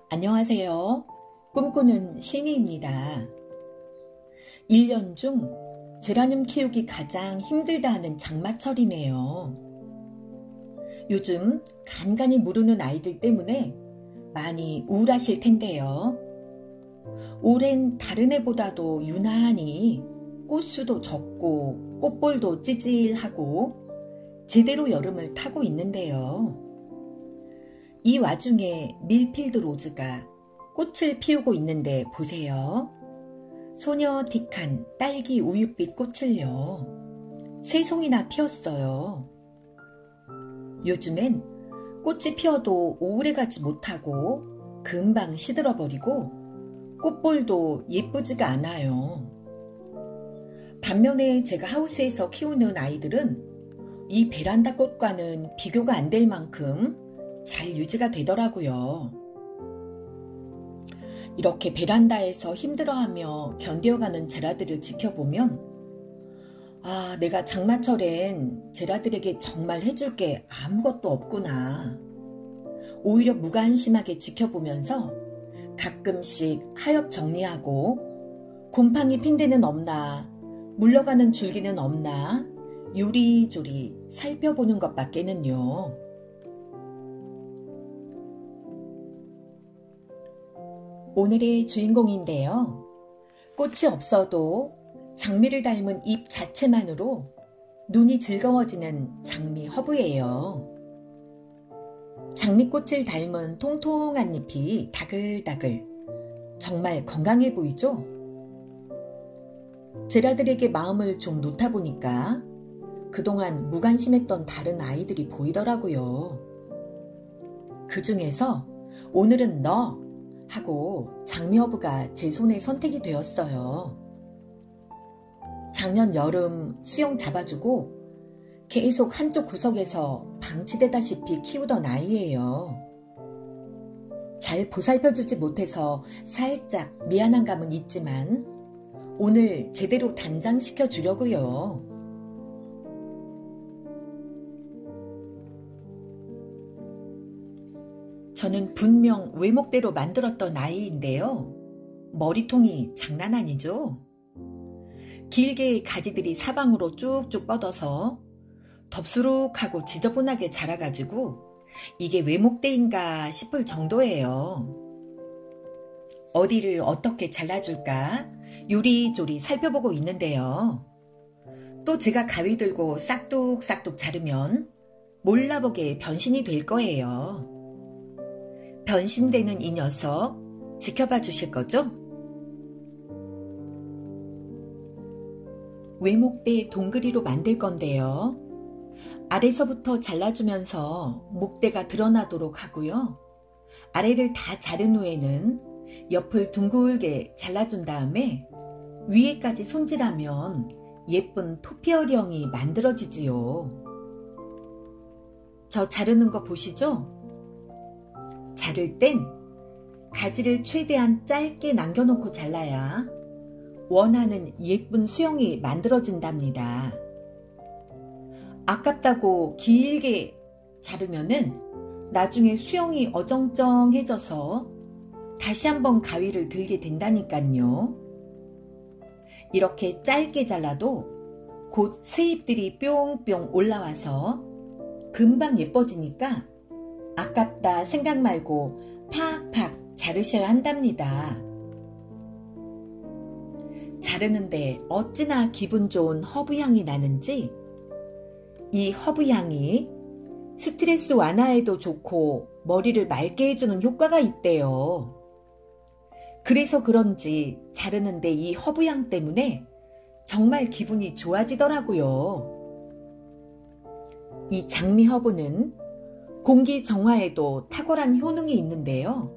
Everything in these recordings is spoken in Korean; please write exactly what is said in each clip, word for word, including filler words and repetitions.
안녕하세요. 꿈꾸는 신이입니다. 일 년 중 제라늄 키우기 가장 힘들다 하는 장마철이네요. 요즘 간간히 무르는 아이들 때문에 많이 우울하실 텐데요. 올해는 다른 해보다도 유난히 꽃수도 적고 꽃볼도 찌질하고 제대로 여름을 타고 있는데요. 이 와중에 밀필드 로즈가 꽃을 피우고 있는데 보세요. 소녀 딕한 딸기 우윳빛 꽃을요. 세 송이나 피었어요. 요즘엔 꽃이 피어도 오래가지 못하고 금방 시들어버리고 꽃볼도 예쁘지가 않아요. 반면에 제가 하우스에서 키우는 아이들은 이 베란다 꽃과는 비교가 안 될 만큼 잘 유지가 되더라고요. 이렇게 베란다에서 힘들어하며 견뎌가는 제라들을 지켜보면 아, 내가 장마철엔 제라들에게 정말 해줄 게 아무것도 없구나. 오히려 무관심하게 지켜보면서 가끔씩 하엽 정리하고 곰팡이 핀 데는 없나, 물러가는 줄기는 없나 요리조리 살펴보는 것밖에는요. 오늘의 주인공인데요. 꽃이 없어도 장미를 닮은 잎 자체만으로 눈이 즐거워지는 장미 허브예요. 장미꽃을 닮은 통통한 잎이 다글다글 정말 건강해 보이죠? 제라들에게 마음을 좀 놓다 보니까 그동안 무관심했던 다른 아이들이 보이더라고요. 그 중에서 오늘은 너 하고 장미허브가 제 손에 선택이 되었어요. 작년 여름 수영 잡아주고 계속 한쪽 구석에서 방치되다시피 키우던 아이예요. 잘 보살펴주지 못해서 살짝 미안한 감은 있지만 오늘 제대로 단장시켜 주려고요. 저는 분명 외목대로 만들었던 아이인데요. 머리통이 장난 아니죠? 길게 가지들이 사방으로 쭉쭉 뻗어서 덥수룩하고 지저분하게 자라가지고 이게 외목대인가 싶을 정도예요. 어디를 어떻게 잘라줄까 요리조리 살펴보고 있는데요. 또 제가 가위 들고 싹둑싹둑 자르면 몰라보게 변신이 될 거예요. 변신되는 이 녀석 지켜봐 주실 거죠? 외목대 동그리로 만들 건데요. 아래서부터 잘라주면서 목대가 드러나도록 하고요. 아래를 다 자른 후에는 옆을 둥글게 잘라준 다음에 위에까지 손질하면 예쁜 토피어령이 만들어지지요. 저 자르는 거 보시죠? 자를 땐 가지를 최대한 짧게 남겨놓고 잘라야 원하는 예쁜 수영이 만들어진답니다. 아깝다고 길게 자르면은 나중에 수영이 어정쩡해져서 다시 한번 가위를 들게 된다니까요. 이렇게 짧게 잘라도 곧 새잎들이 뿅뿅 올라와서 금방 예뻐지니까 아깝다 생각 말고 팍팍 자르셔야 한답니다. 자르는데 어찌나 기분 좋은 허브향이 나는지 이 허브향이 스트레스 완화에도 좋고 머리를 맑게 해주는 효과가 있대요. 그래서 그런지 자르는데 이 허브향 때문에 정말 기분이 좋아지더라고요. 이 장미 허브는 공기 정화에도 탁월한 효능이 있는데요.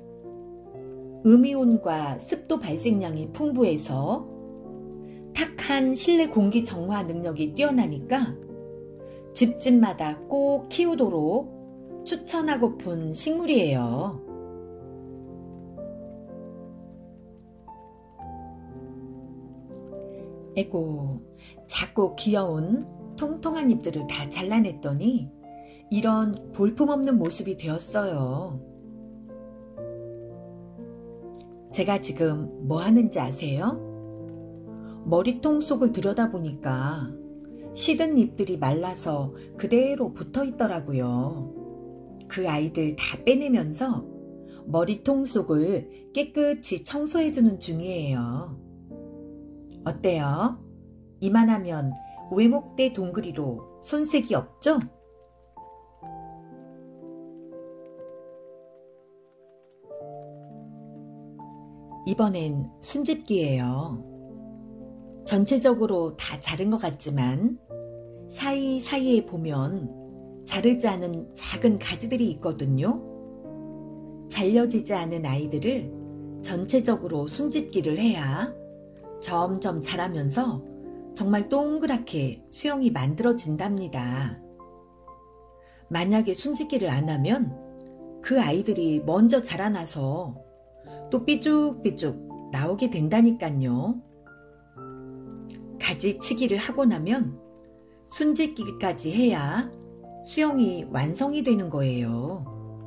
음이온과 습도 발생량이 풍부해서 탁한 실내 공기 정화 능력이 뛰어나니까 집집마다 꼭 키우도록 추천하고픈 식물이에요. 에고, 작고 귀여운 통통한 잎들을 다 잘라냈더니 이런 볼품없는 모습이 되었어요. 제가 지금 뭐 하는지 아세요? 머리통 속을 들여다보니까 시든 잎들이 말라서 그대로 붙어 있더라고요. 그 아이들 다 빼내면서 머리통 속을 깨끗이 청소해주는 중이에요. 어때요? 이만하면 외목대 동그리로 손색이 없죠? 이번엔 순집기예요. 전체적으로 다 자른 것 같지만 사이사이에 보면 자르지 않은 작은 가지들이 있거든요. 잘려지지 않은 아이들을 전체적으로 순집기를 해야 점점 자라면서 정말 동그랗게 수영이 만들어진답니다. 만약에 순집기를 안 하면 그 아이들이 먼저 자라나서 또 삐죽삐죽 나오게 된다니까요. 가지치기를 하고 나면 순집기까지 해야 수영이 완성이 되는 거예요.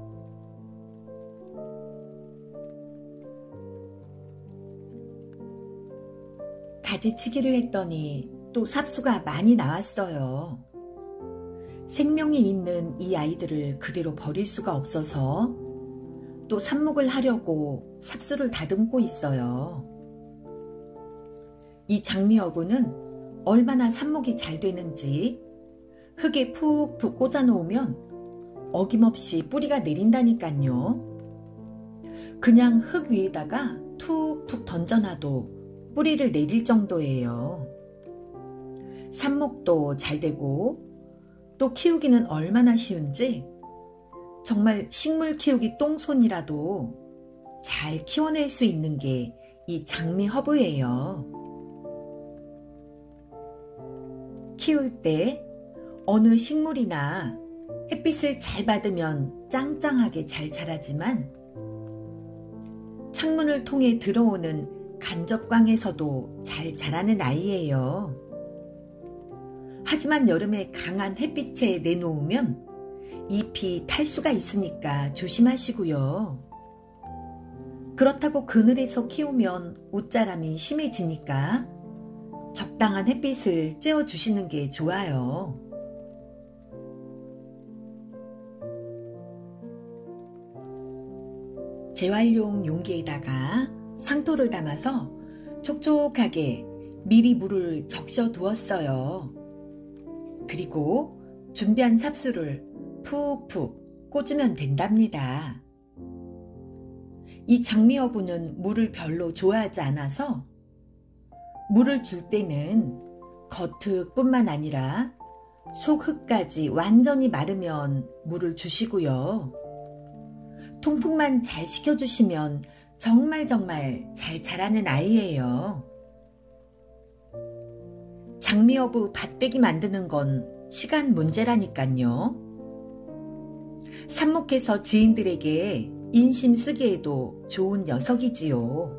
가지치기를 했더니 또 삽수가 많이 나왔어요. 생명이 있는 이 아이들을 그대로 버릴 수가 없어서 또 삽목을 하려고 삽수를 다듬고 있어요. 이 장미어부는 얼마나 삽목이 잘 되는지 흙에 푹푹 꽂아 놓으면 어김없이 뿌리가 내린다니까요. 그냥 흙 위에다가 툭툭 던져놔도 뿌리를 내릴 정도예요. 삽목도 잘 되고 또 키우기는 얼마나 쉬운지 정말 식물 키우기 똥손이라도 잘 키워낼 수 있는 게 이 장미 허브예요. 키울 때 어느 식물이나 햇빛을 잘 받으면 짱짱하게 잘 자라지만 창문을 통해 들어오는 간접광에서도 잘 자라는 아이예요. 하지만 여름에 강한 햇빛에 내놓으면 잎이 탈 수가 있으니까 조심하시고요. 그렇다고 그늘에서 키우면 웃자람이 심해지니까 적당한 햇빛을 쬐어주시는 게 좋아요. 재활용 용기에다가 상토를 담아서 촉촉하게 미리 물을 적셔 두었어요. 그리고 준비한 삽수를 푹푹 꽂으면 된답니다. 이 장미어부는 물을 별로 좋아하지 않아서 물을 줄 때는 겉흙뿐만 아니라 속흙까지 완전히 마르면 물을 주시고요. 통풍만 잘 시켜주시면 정말 정말 잘 자라는 아이예요. 장미어부 밭대기 만드는 건 시간 문제라니까요. 삽목해서 지인들에게 인심 쓰기에도 좋은 녀석이지요.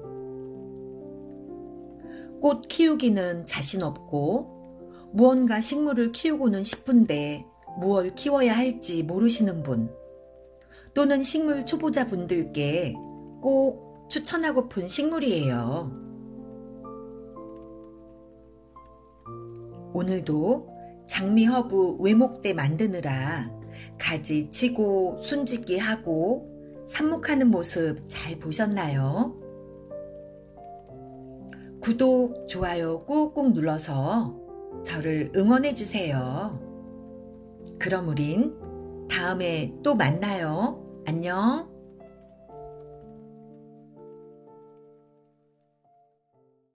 꽃 키우기는 자신 없고 무언가 식물을 키우고는 싶은데 무얼 키워야 할지 모르시는 분 또는 식물 초보자 분들께 꼭 추천하고픈 식물이에요. 오늘도 장미허브 외목대 만드느라 가지 치고 순짓기 하고 삽목하는 모습 잘 보셨나요? 구독, 좋아요 꾹꾹 눌러서 저를 응원해주세요. 그럼 우린 다음에 또 만나요. 안녕.